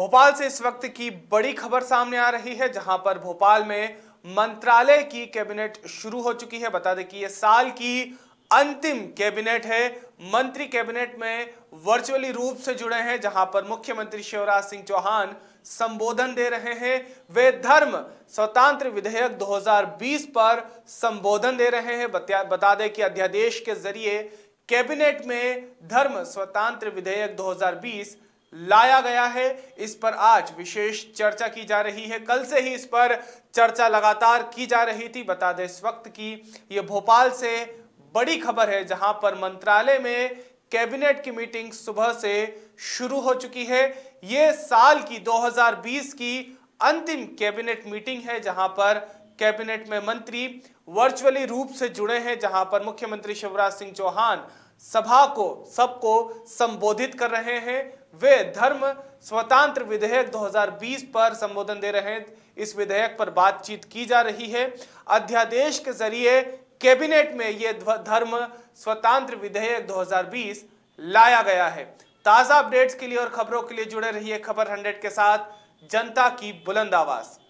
भोपाल से इस वक्त की बड़ी खबर सामने आ रही है, जहां पर भोपाल में मंत्रालय की कैबिनेट शुरू हो चुकी है। बता दें कि यह साल की अंतिम कैबिनेट है। मंत्री कैबिनेट में वर्चुअली रूप से जुड़े हैं, जहां पर मुख्यमंत्री शिवराज सिंह चौहान संबोधन दे रहे हैं। वे धर्म स्वतंत्र विधेयक 2020 पर संबोधन दे रहे हैं। बता दें कि अध्यादेश के जरिए कैबिनेट में धर्म स्वतंत्र विधेयक 2020 लाया गया है। इस पर आज विशेष चर्चा की जा रही है। कल से ही इस पर चर्चा लगातार की जा रही थी। बता दें इस वक्त की ये भोपाल से बड़ी खबर है, जहां पर मंत्रालय में कैबिनेट की मीटिंग सुबह से शुरू हो चुकी है। ये साल की 2020 की अंतिम कैबिनेट मीटिंग है, जहां पर कैबिनेट में मंत्री वर्चुअली रूप से जुड़े हैं, जहां पर मुख्यमंत्री शिवराज सिंह चौहान सभा को सबको संबोधित कर रहे हैं। वे धर्म स्वतंत्र विधेयक 2020 पर संबोधन दे रहे हैं। इस विधेयक पर बातचीत की जा रही है। अध्यादेश के जरिए कैबिनेट में यह धर्म स्वतंत्र विधेयक 2020 लाया गया है। ताजा अपडेट्स के लिए और खबरों के लिए जुड़े रहिए खबर 100 के साथ, जनता की बुलंद आवाज।